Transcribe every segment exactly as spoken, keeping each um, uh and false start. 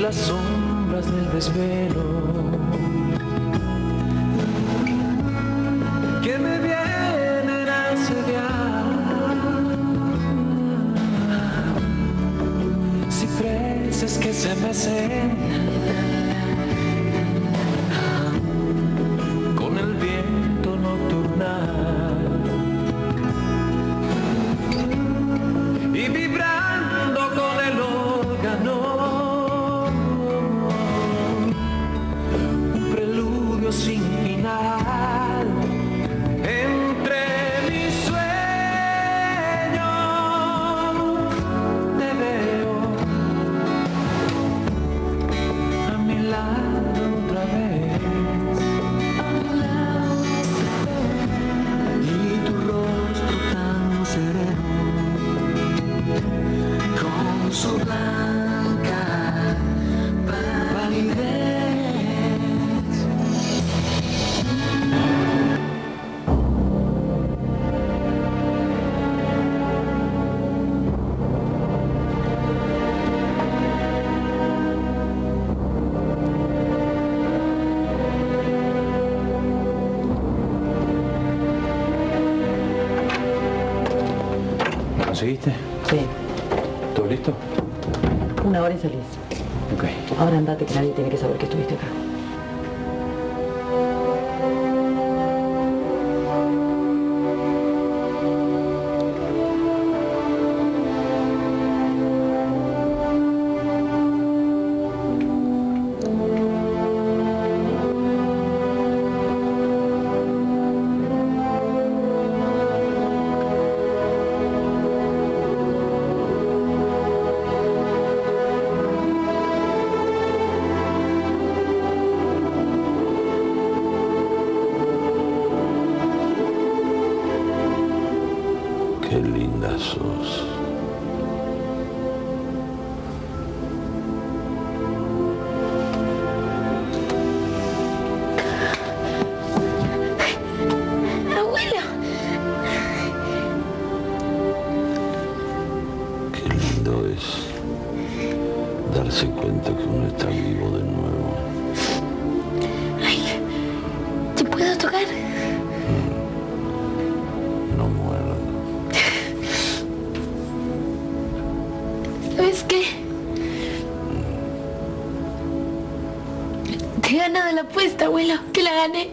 las sombras del desvelo que me vienen a asediar, cipreses que se mecen con el viento nocturnal y vibrando con el órgano un preludio sin final. Entre mis sueños te veo a mi lado otra vez, y tu rostro tan sereno con su blanca palidez. ¿Lo conseguiste? Sí, ¿Todo listo? una hora y salís. Ok. Ahora andate, que nadie tiene que saber que estuviste acá. Qué linda sos. Abuelo. Qué lindo es darse cuenta que uno está vivo de nuevo. Ay, ¿te puedo tocar? No muerdo. ¿Sabes qué? Te he ganado la apuesta, abuelo. Que la gané.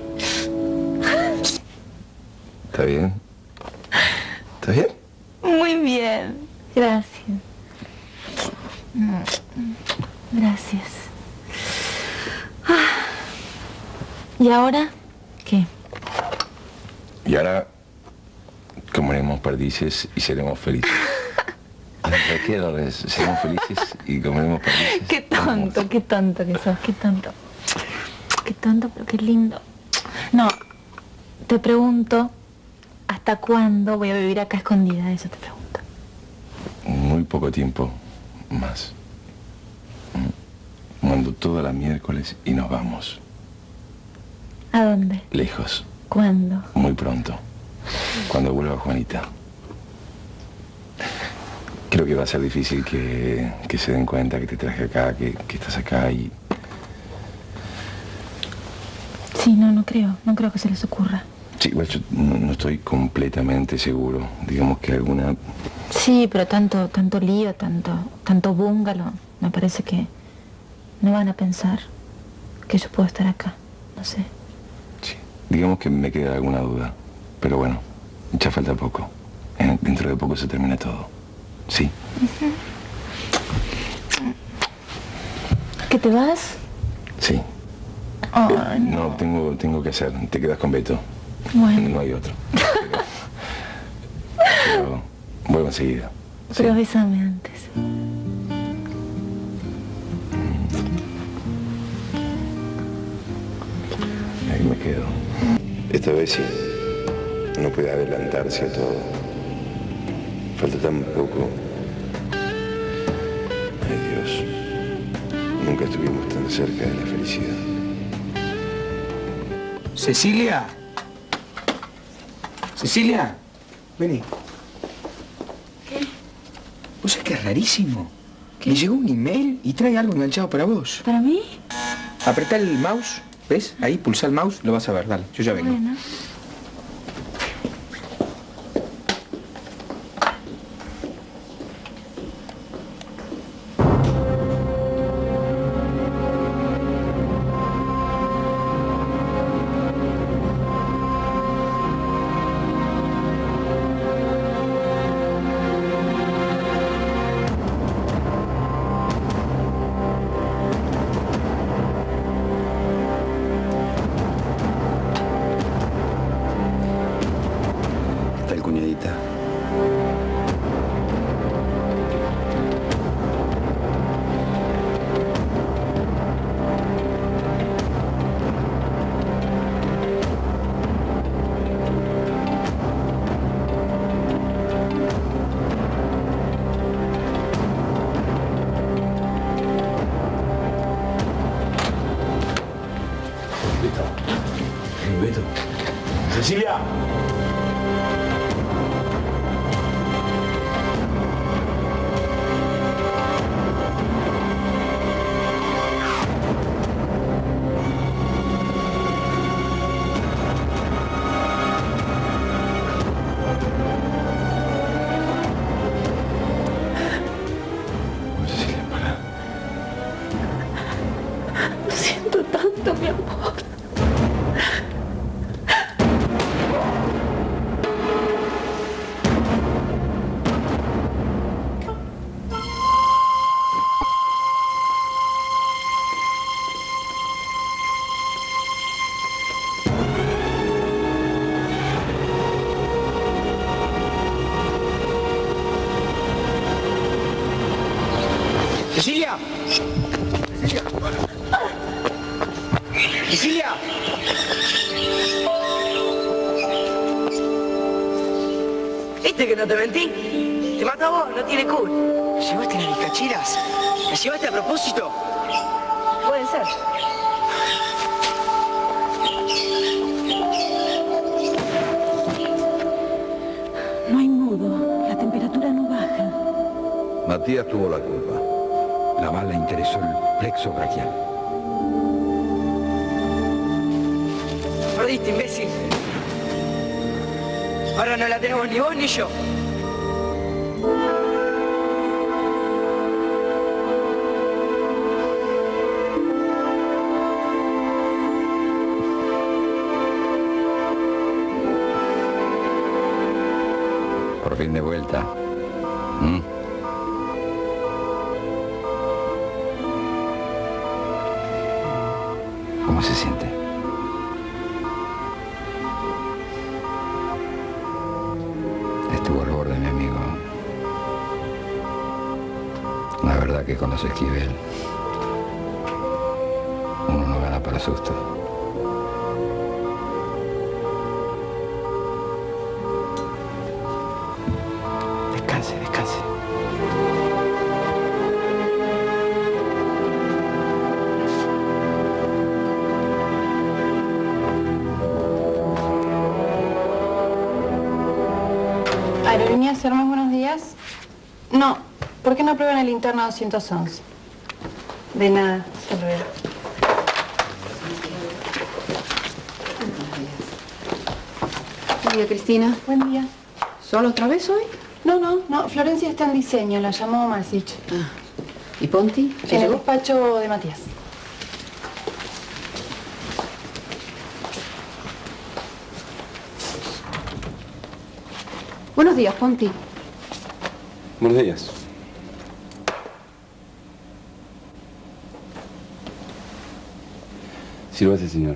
¿Está bien? ¿Está bien? Muy bien. Gracias. Gracias. Ah. ¿Y ahora qué? Y ahora comeremos perdices y seremos felices. ¿De qué, Dolores? Seremos felices y comeremos perdices. Qué tonto, qué tonto que sos, qué tonto. Qué tonto, pero qué lindo. No, te pregunto, ¿hasta cuándo voy a vivir acá escondida? Eso te pregunto. Muy poco tiempo más. Mando toda la miércoles y nos vamos. ¿A dónde? Lejos. ¿Cuándo? Muy pronto. Cuando vuelva Juanita. Creo que va a ser difícil que, que se den cuenta que te traje acá, que, que estás acá y... Sí, no, no creo. No creo que se les ocurra. Sí, igual yo no, no estoy completamente seguro. Digamos que alguna... Sí, pero tanto, tanto lío, tanto, tanto búngalo, me parece que no van a pensar que yo puedo estar acá. No sé. Sí, digamos que me queda alguna duda. Pero bueno, ya falta poco. Eh, dentro de poco se termina todo. Sí. Uh-huh. ¿Que te vas? Sí. Oh, eh, no, no tengo, tengo que hacer. Te quedas con Beto. Bueno. No hay otro. Pero, pero vuelvo enseguida. Pero sí. bésame antes. Ahí me quedo. Esta vez sí. No puede adelantarse a todo. Falta tan poco. Ay, Dios. Nunca estuvimos tan cerca de la felicidad. Cecilia. Cecilia. Vení. ¿Qué? ¿Vos sabés que es rarísimo? ¿Qué? Me llegó un email y trae algo enganchado para vos. ¿Para mí? Apretá el mouse, ¿ves? Ahí, pulsá el mouse, lo vas a ver. Dale, yo ya vengo. Bueno. ¿Qué tal, cuñadita? Beto. Hey, Beto. ¡Cecilia! Cecilia, para. Lo siento tanto, mi amor. ¡Cecilia! ¡Cecilia! ¡Cecilia! ¿Viste que no te mentí? Te mató a vos, no tiene cool. ¿Llevaste las bizcacheras? ¿Las llevaste a propósito? Puede ser. No hay modo. La temperatura no baja. Matías tuvo la culpa. La bala interesó el plexo braquial. Perdiste, imbécil. Ahora no la tenemos ni vos ni yo. Por fin de vuelta. ¿Mm? ¿Cómo se siente? Estuvo al borde, mi amigo. La verdad que con los Esquivel uno no gana para susto. Descanse, descanse. Aerolínea Sermos, buenos días. No, ¿por qué no prueban el interno doscientos once? De nada, hasta luego. Buen día, Cristina. Buen día. ¿Solo otra vez hoy? No, no, no, Florencia está en diseño, la llamó Masich. Ah. ¿Y Ponti? En el llegó? despacho de Matías. Buenos días, Ponti. Buenos días. Sírvase, señora.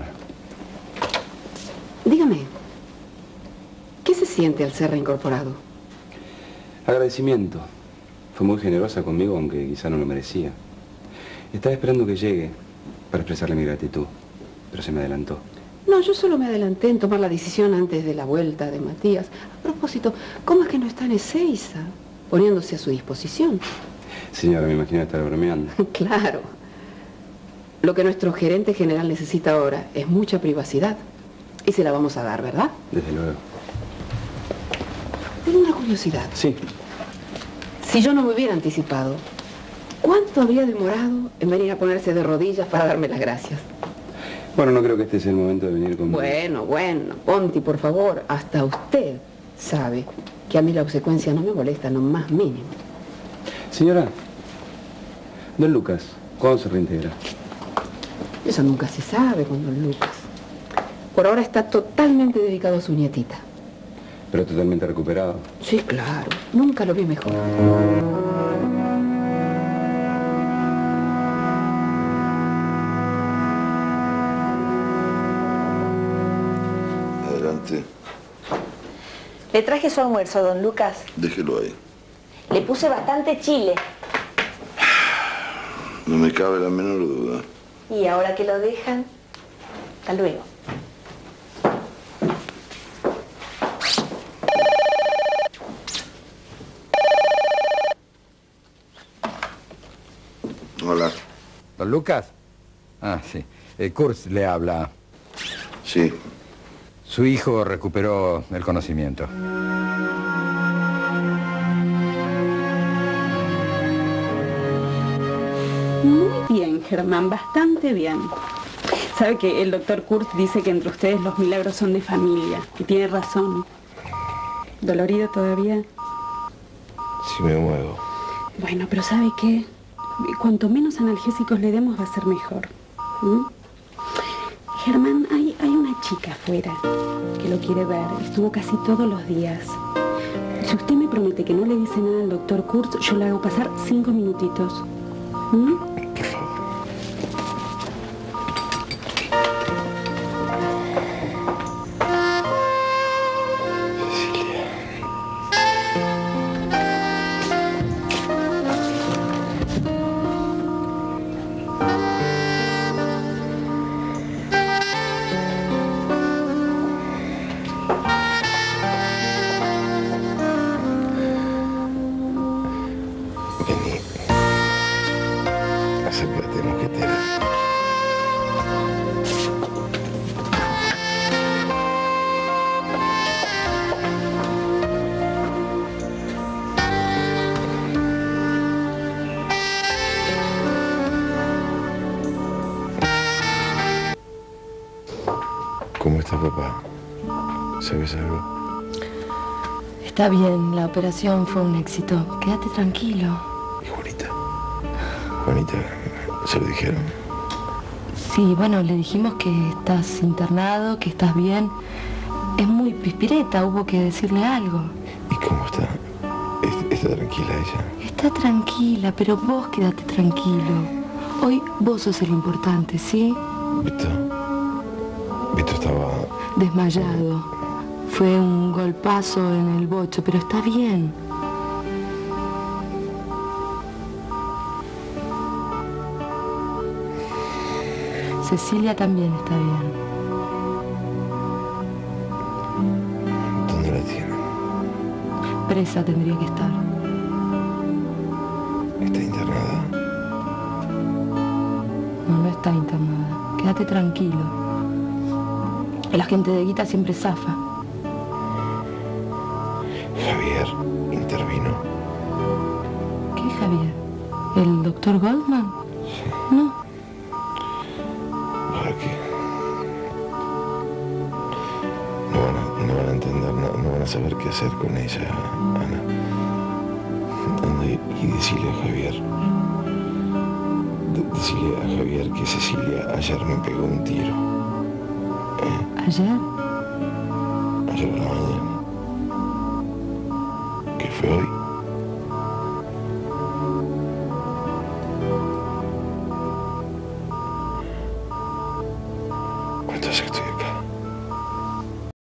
Dígame, ¿qué se siente al ser reincorporado? Agradecimiento. Fue muy generosa conmigo, aunque quizá no lo merecía. Estaba esperando que llegue para expresarle mi gratitud, pero se me adelantó. No, yo solo me adelanté en tomar la decisión antes de la vuelta de Matías. A propósito, ¿cómo es que no está en Ezeiza? Poniéndose a su disposición. Señora, me imagino estar bromeando. Claro. Lo que nuestro gerente general necesita ahora es mucha privacidad. Y se la vamos a dar, ¿verdad? Desde luego. Tengo una curiosidad. Sí. Si yo no me hubiera anticipado, ¿Cuánto habría demorado en venir a ponerse de rodillas para darme las gracias? Bueno, no creo que este sea el momento de venir conmigo. Bueno, bueno, Ponti, por favor, hasta usted sabe que a mí la obsecuencia no me molesta lo más mínimo. Señora, don Lucas, ¿cuándo se reintegra? Eso nunca se sabe con don Lucas. Por ahora está totalmente dedicado a su nietita. Pero totalmente recuperado. Sí, claro. Nunca lo vi mejor. Adelante. Le traje su almuerzo, don Lucas. Déjelo ahí. Le puse bastante chile. No me cabe la menor duda. Y ahora que lo dejan, hasta luego. Hola. ¿Don Lucas? Ah, sí. Eh, Kurtz le habla. Sí. Su hijo recuperó el conocimiento. Muy bien, Germán, bastante bien. Sabe que el doctor Kurtz dice que entre ustedes los milagros son de familia, y tiene razón. ¿Dolorido todavía? Si me muevo. Bueno, pero ¿sabe qué? Cuanto menos analgésicos le demos va a ser mejor. ¿Mm? Germán, hay, hay una chica afuera que lo quiere ver. Estuvo casi todos los días. Si usted me promete que no le dice nada al doctor Kurtz, yo le hago pasar cinco minutitos. ¿Mm? Por favor. Cecilia. Vení. Acércate, mosquetera. ¿Cómo está papá? ¿Sabes algo? Está bien, la operación fue un éxito. Quédate tranquilo. ¿Y Juanita? Juanita, ¿se lo dijeron? Sí, bueno, le dijimos que estás internado, que estás bien. Es muy pispireta, hubo que decirle algo. ¿Y cómo está? ¿Est- ¿Está tranquila ella? Está tranquila, pero vos quédate tranquilo. Hoy vos sos el importante, ¿sí? Vito. Vito estaba... Desmayado. Fue un golpazo en el bocho, pero está bien. Cecilia también está bien. ¿Dónde la tienen? Presa tendría que estar. ¿Está internada? No, no está internada. Quédate tranquilo. El agente de Guita siempre zafa. Javier intervino. ¿Qué Javier? ¿El doctor Goldman? No. ¿Para qué? No van a, no van a entender nada, no van a saber qué hacer con ella, Ana. Anda y, y decile a Javier. De- decile a Javier que Cecilia ayer me pegó un tiro. ¿Eh? ¿Ayer? Ayer a la mañana. ¿Qué fue hoy?